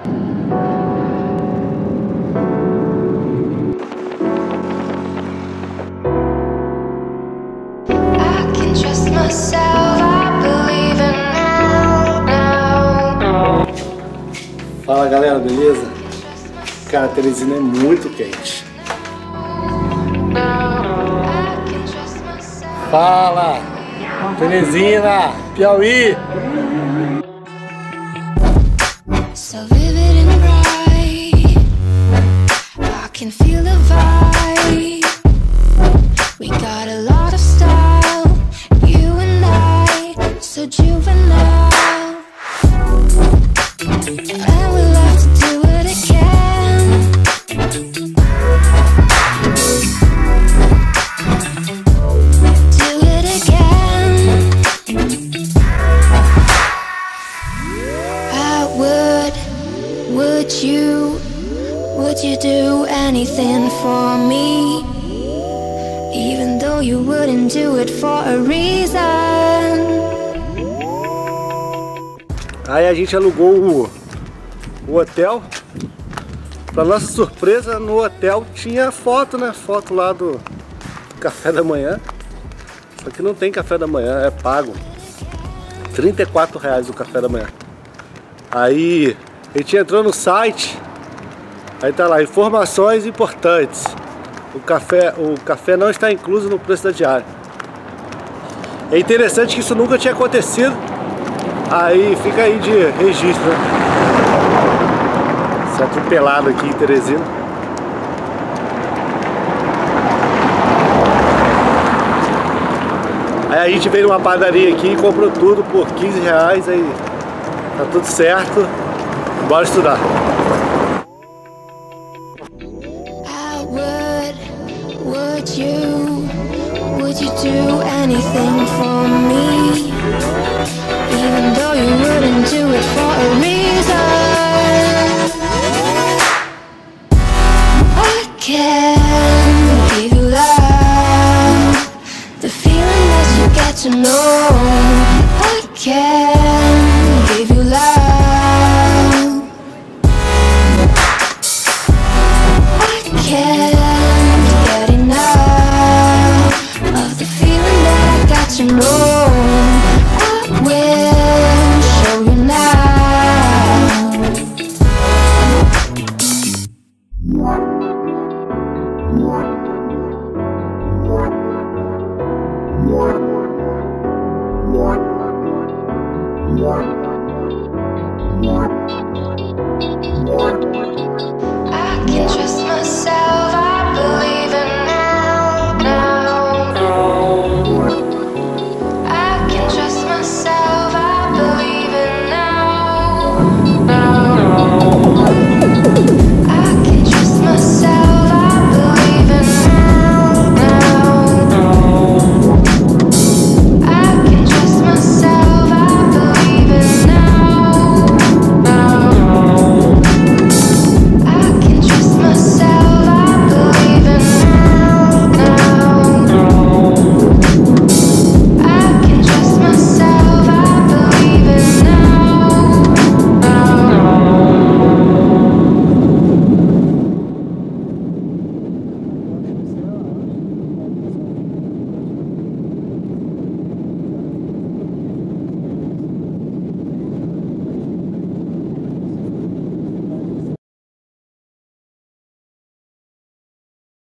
Fala galera, beleza? Cara, Teresina é muito quente. Fala! Teresina, Piauí! So vivid and bright, I can feel the vibe. We got a lot of style, you and I, so juvenile. And we'll have to do it again. Do it again. Would you do anything for me? Even though you wouldn't do it for a reason. Aí a gente alugou o hotel. Pra nossa surpresa, no hotel tinha foto, né? Foto lá do café da manhã. Só que não tem café da manhã, é pago. R$34 o café da manhã. Aí a gente entrou no site. Aí tá lá, informações importantes. O café não está incluso no preço da diária. É interessante que isso nunca tinha acontecido. Aí fica aí de registro, né? Esse atropelado aqui em Teresina. Aí a gente veio numa padaria aqui e comprou tudo por R$15. Aí tá tudo certo. Bora estudar. Would you do anything for me? Even though you wouldn't do it for a reason. I can give you love, the feeling that you get to know. I can give you love. I can't get enough of the feeling that I got to know. I will show you now.